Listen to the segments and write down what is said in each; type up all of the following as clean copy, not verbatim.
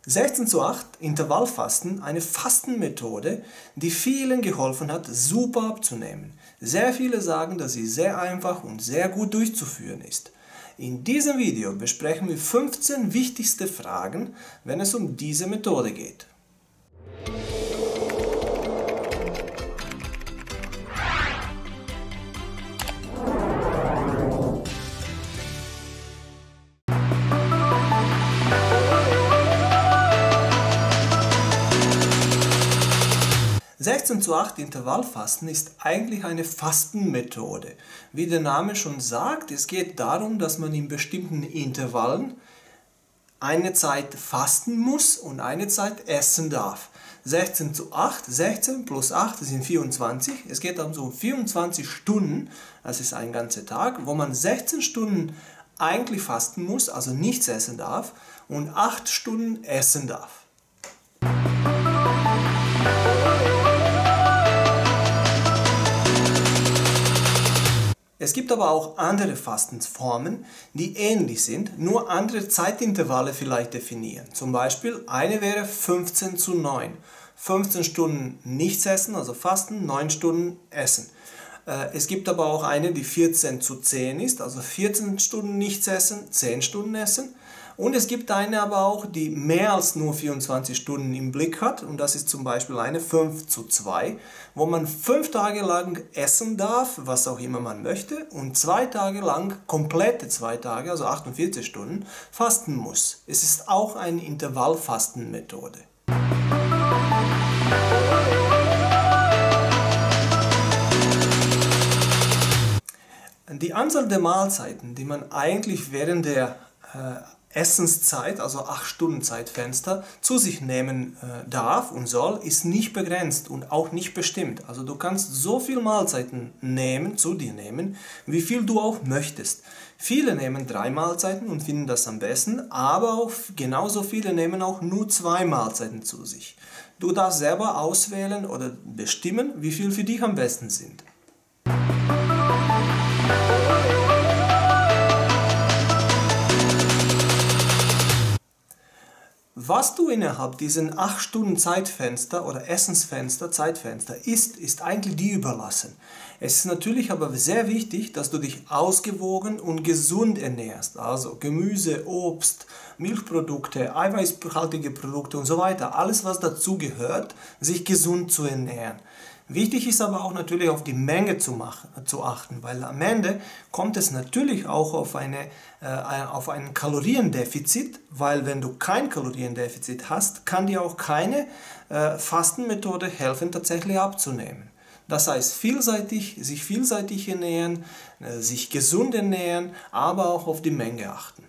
16:8 Intervallfasten, eine Fastenmethode, die vielen geholfen hat, super abzunehmen. Sehr viele sagen, dass sie sehr einfach und sehr gut durchzuführen ist. In diesem Video besprechen wir 15 wichtigste Fragen, wenn es um diese Methode geht. Intervallfasten ist eigentlich eine Fastenmethode. Wie der Name schon sagt, es geht darum, dass man in bestimmten Intervallen eine Zeit fasten muss und eine Zeit essen darf. 16:8, 16 plus 8 sind 24. Es geht also um 24 Stunden, das ist ein ganzer Tag, wo man 16 Stunden eigentlich fasten muss, also nichts essen darf, und 8 Stunden essen darf. Es gibt aber auch andere Fastensformen, die ähnlich sind, nur andere Zeitintervalle vielleicht definieren. Zum Beispiel eine wäre 15:9. 15 Stunden nichts essen, also fasten, 9 Stunden essen. Es gibt aber auch eine, die 14:10 ist, also 14 Stunden nichts essen, 10 Stunden essen. Und es gibt eine aber auch, die mehr als nur 24 Stunden im Blick hat, und das ist zum Beispiel eine 5:2, wo man 5 Tage lang essen darf, was auch immer man möchte, und 2 Tage lang, komplette 2 Tage, also 48 Stunden, fasten muss. Es ist auch eine Intervallfastenmethode. Die Anzahl der Mahlzeiten, die man eigentlich während der Essenszeit, also 8 Stunden Zeitfenster, zu sich nehmen darf und soll, ist nicht begrenzt und auch nicht bestimmt. Also du kannst so viele Mahlzeiten zu dir nehmen, wie viel du auch möchtest. Viele nehmen 3 Mahlzeiten und finden das am besten, aber auch genauso viele nehmen auch nur 2 Mahlzeiten zu sich. Du darfst selber auswählen oder bestimmen, wie viel für dich am besten sind. Was du innerhalb diesen 8 Stunden Zeitfenster oder Essensfenster, Zeitfenster isst, ist eigentlich dir überlassen. Es ist natürlich aber sehr wichtig, dass du dich ausgewogen und gesund ernährst. Also Gemüse, Obst, Milchprodukte, eiweißhaltige Produkte und so weiter. Alles, was dazu gehört, sich gesund zu ernähren. Wichtig ist aber auch natürlich auf die Menge zu achten, weil am Ende kommt es natürlich auch auf ein Kaloriendefizit, weil wenn du kein Kaloriendefizit hast, kann dir auch keine Fastenmethode helfen, tatsächlich abzunehmen. Das heißt, sich vielseitig ernähren, sich gesund ernähren, aber auch auf die Menge achten.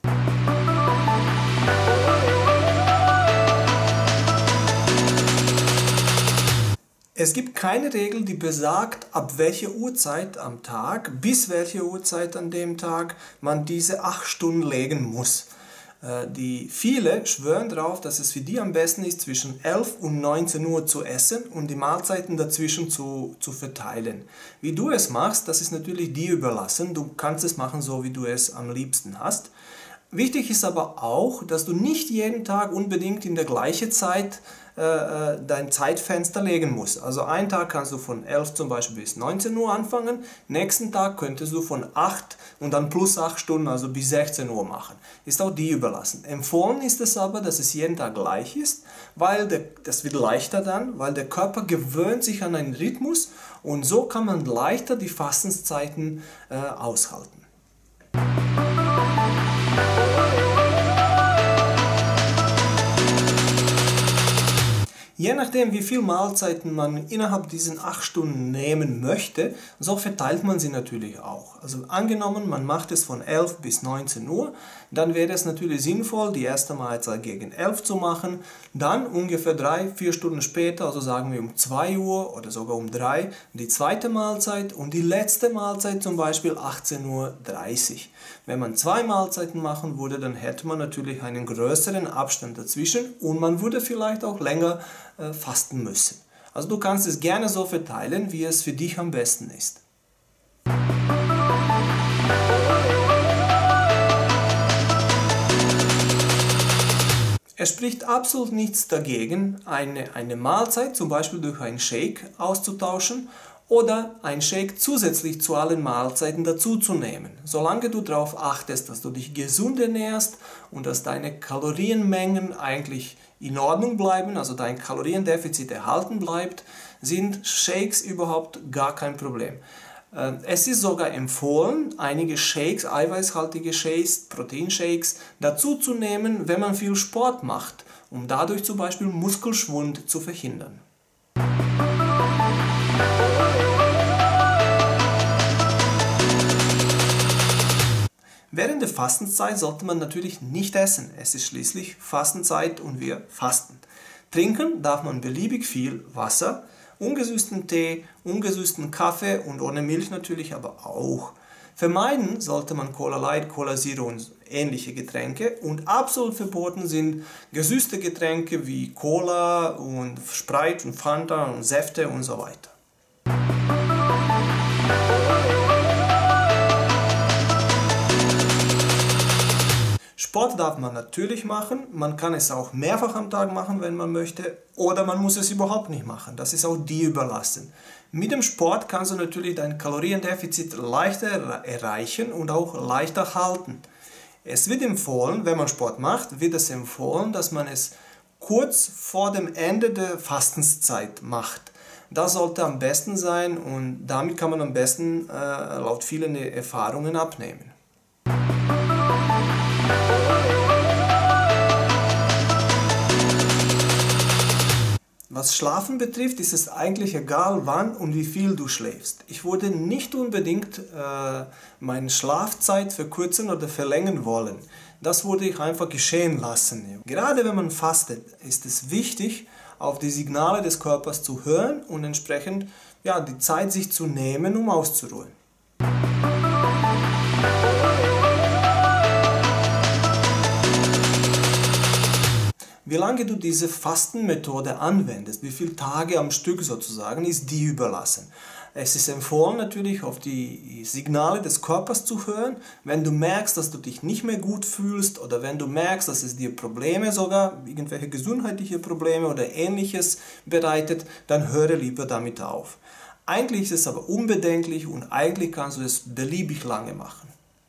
Es gibt keine Regel, die besagt, ab welcher Uhrzeit am Tag bis welche Uhrzeit an dem Tag man diese 8 Stunden legen muss. Viele schwören darauf, dass es für die am besten ist, zwischen 11 und 19 Uhr zu essen und die Mahlzeiten dazwischen zu verteilen. Wie du es machst, das ist natürlich dir überlassen. Du kannst es machen, so wie du es am liebsten hast. Wichtig ist aber auch, dass du nicht jeden Tag unbedingt in der gleichen Zeit dein Zeitfenster legen musst. Also einen Tag kannst du von 11 zum Beispiel bis 19 Uhr anfangen, nächsten Tag könntest du von 8 und dann plus 8 Stunden, also bis 16 Uhr machen. Ist auch dir überlassen. Empfohlen ist es aber, dass es jeden Tag gleich ist, weil das wird leichter dann, weil der Körper gewöhnt sich an einen Rhythmus und so kann man leichter die Fastenszeiten aushalten. Je nachdem, wie viele Mahlzeiten man innerhalb diesen 8 Stunden nehmen möchte, so verteilt man sie natürlich auch. Also angenommen, man macht es von 11 bis 19 Uhr, dann wäre es natürlich sinnvoll, die erste Mahlzeit gegen 11 zu machen, dann ungefähr 3-4 Stunden später, also sagen wir um 2 Uhr oder sogar um 3, die zweite Mahlzeit und die letzte Mahlzeit zum Beispiel 18:30 Uhr. Wenn man 2 Mahlzeiten machen würde, dann hätte man natürlich einen größeren Abstand dazwischen und man würde vielleicht auch länger fasten müssen. Also du kannst es gerne so verteilen, wie es für dich am besten ist. Es spricht absolut nichts dagegen, eine Mahlzeit zum Beispiel durch einen Shake auszutauschen oder einen Shake zusätzlich zu allen Mahlzeiten dazuzunehmen. Solange du darauf achtest, dass du dich gesund ernährst und dass deine Kalorienmengen eigentlich in Ordnung bleiben, also dein Kaloriendefizit erhalten bleibt, sind Shakes überhaupt gar kein Problem. Es ist sogar empfohlen, einige Shakes, eiweißhaltige Shakes, Proteinshakes dazu zu nehmen, wenn man viel Sport macht, um dadurch zum Beispiel Muskelschwund zu verhindern. Während der Fastenzeit sollte man natürlich nicht essen. Es ist schließlich Fastenzeit und wir fasten. Trinken darf man beliebig viel Wasser, ungesüßten Tee, ungesüßten Kaffee und ohne Milch natürlich aber auch. Vermeiden sollte man Cola Light, Cola Zero und ähnliche Getränke und absolut verboten sind gesüßte Getränke wie Cola und Sprite und Fanta und Säfte und so weiter. Sport darf man natürlich machen, man kann es auch mehrfach am Tag machen, wenn man möchte, oder man muss es überhaupt nicht machen, das ist auch dir überlassen. Mit dem Sport kannst du natürlich dein Kaloriendefizit leichter erreichen und auch leichter halten. Es wird empfohlen, wenn man Sport macht, wird es empfohlen, dass man es kurz vor dem Ende der Fastenszeit macht. Das sollte am besten sein und damit kann man am besten laut vielen Erfahrungen abnehmen. Was Schlafen betrifft, ist es eigentlich egal, wann und wie viel du schläfst. Ich würde nicht unbedingt meine Schlafzeit verkürzen oder verlängern wollen. Das würde ich einfach geschehen lassen. Gerade wenn man fastet, ist es wichtig, auf die Signale des Körpers zu hören und entsprechend die Zeit sich zu nehmen, um auszuruhen. Wie lange du diese Fastenmethode anwendest, wie viele Tage am Stück sozusagen, ist dir überlassen. Es ist empfohlen natürlich auf die Signale des Körpers zu hören. Wenn du merkst, dass du dich nicht mehr gut fühlst oder wenn du merkst, dass es dir Probleme, sogar irgendwelche gesundheitliche Probleme oder ähnliches bereitet, dann höre lieber damit auf. Eigentlich ist es aber unbedenklich und eigentlich kannst du es beliebig lange machen.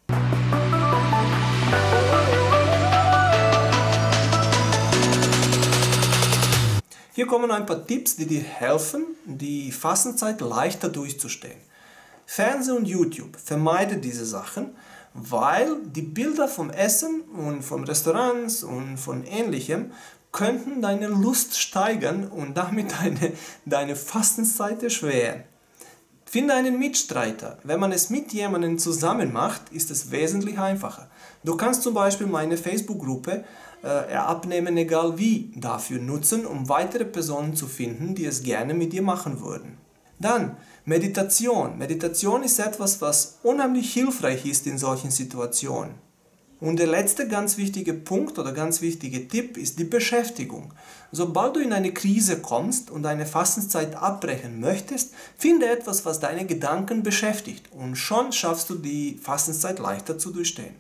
Hier kommen ein paar Tipps, die dir helfen, die Fastenzeit leichter durchzustehen. Fernsehen und YouTube, vermeide diese Sachen, weil die Bilder vom Essen und von Restaurants und von Ähnlichem könnten deine Lust steigern und damit deine Fastenzeit erschweren. Finde einen Mitstreiter. Wenn man es mit jemandem zusammen macht, ist es wesentlich einfacher. Du kannst zum Beispiel meine Facebook-Gruppe Abnehmen egal wie dafür nutzen, um weitere Personen zu finden, die es gerne mit dir machen würden. Dann Meditation. Meditation ist etwas, was unheimlich hilfreich ist in solchen Situationen. Und der letzte ganz wichtige Punkt oder ganz wichtige Tipp ist die Beschäftigung. Sobald du in eine Krise kommst und deine Fastenzeit abbrechen möchtest, finde etwas, was deine Gedanken beschäftigt und schon schaffst du die Fastenzeit leichter zu durchstehen.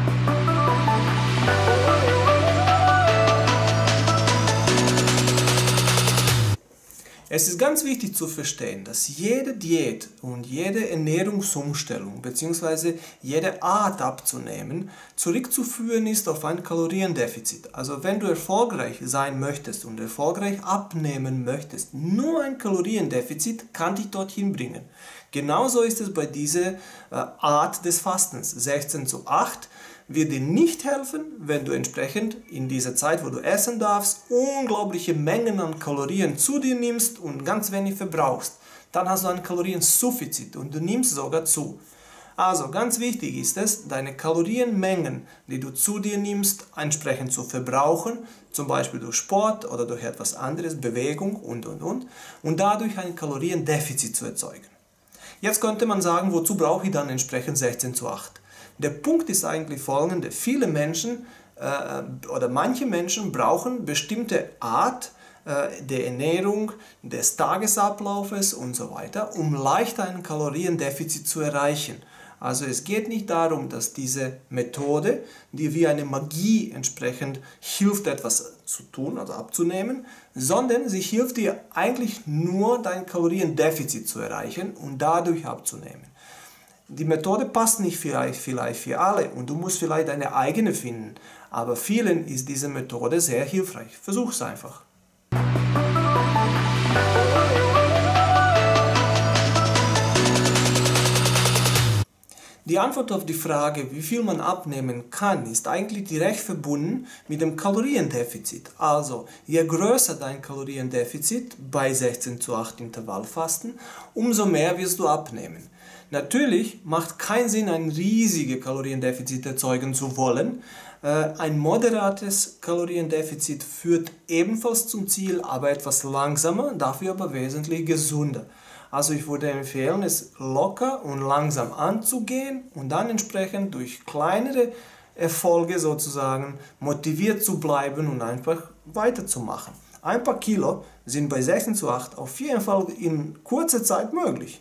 Es ist ganz wichtig zu verstehen, dass jede Diät und jede Ernährungsumstellung bzw. jede Art abzunehmen zurückzuführen ist auf ein Kaloriendefizit. Also wenn du erfolgreich sein möchtest und erfolgreich abnehmen möchtest, nur ein Kaloriendefizit kann dich dorthin bringen. Genauso ist es bei dieser Art des Fastens. 16:8 wird dir nicht helfen, wenn du entsprechend in dieser Zeit, wo du essen darfst, unglaubliche Mengen an Kalorien zu dir nimmst und ganz wenig verbrauchst. Dann hast du ein Kaloriensufizit und du nimmst sogar zu. Also ganz wichtig ist es, deine Kalorienmengen, die du zu dir nimmst, entsprechend zu verbrauchen, zum Beispiel durch Sport oder durch etwas anderes, Bewegung und dadurch ein Kaloriendefizit zu erzeugen. Jetzt könnte man sagen, wozu brauche ich dann entsprechend 16:8? Der Punkt ist eigentlich folgender: Viele Menschen oder manche Menschen brauchen bestimmte Art der Ernährung, des Tagesablaufes und so weiter, um leichter ein Kaloriendefizit zu erreichen. Also es geht nicht darum, dass diese Methode, die wie eine Magie entsprechend hilft, etwas zu tun, also abzunehmen, sondern sie hilft dir eigentlich nur, dein Kaloriendefizit zu erreichen und dadurch abzunehmen. Die Methode passt nicht vielleicht für alle und du musst vielleicht deine eigene finden, aber vielen ist diese Methode sehr hilfreich. Versuch es einfach. Die Antwort auf die Frage, wie viel man abnehmen kann, ist eigentlich direkt verbunden mit dem Kaloriendefizit. Also, je größer dein Kaloriendefizit bei 16:8 Intervallfasten, umso mehr wirst du abnehmen. Natürlich macht keinen Sinn, ein riesiges Kaloriendefizit erzeugen zu wollen. Ein moderates Kaloriendefizit führt ebenfalls zum Ziel, aber etwas langsamer, dafür aber wesentlich gesünder. Also ich würde empfehlen, es locker und langsam anzugehen und dann entsprechend durch kleinere Erfolge sozusagen motiviert zu bleiben und einfach weiterzumachen. Ein paar Kilo sind bei 16:8 auf jeden Fall in kurzer Zeit möglich.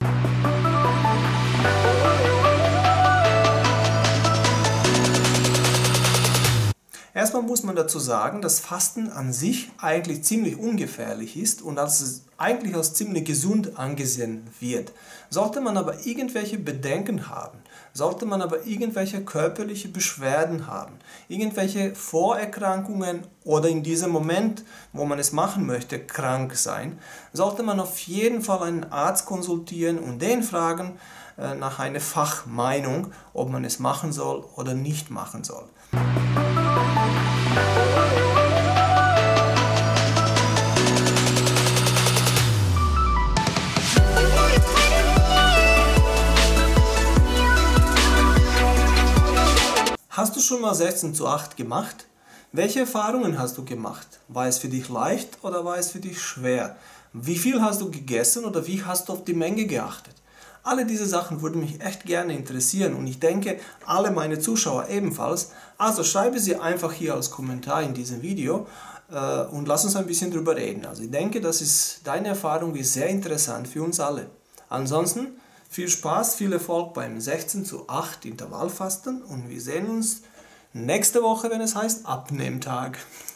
Erstmal muss man dazu sagen, dass Fasten an sich eigentlich ziemlich ungefährlich ist und eigentlich als ziemlich gesund angesehen wird. Sollte man aber irgendwelche Bedenken haben, sollte man aber irgendwelche körperliche Beschwerden haben, irgendwelche Vorerkrankungen oder in diesem Moment, wo man es machen möchte, krank sein, sollte man auf jeden Fall einen Arzt konsultieren und den fragen nach einer Fachmeinung, ob man es machen soll oder nicht machen soll. Hast du schon mal 16:8 gemacht? Welche Erfahrungen hast du gemacht? War es für dich leicht oder war es für dich schwer? Wie viel hast du gegessen oder wie hast du auf die Menge geachtet? Alle diese Sachen würden mich echt gerne interessieren und ich denke, alle meine Zuschauer ebenfalls. Also schreibe sie einfach hier als Kommentar in diesem Video und lass uns ein bisschen drüber reden. Also ich denke, deine Erfahrung ist sehr interessant für uns alle. Ansonsten viel Spaß, viel Erfolg beim 16:8 Intervallfasten und wir sehen uns nächste Woche, wenn es heißt Abnehmtag.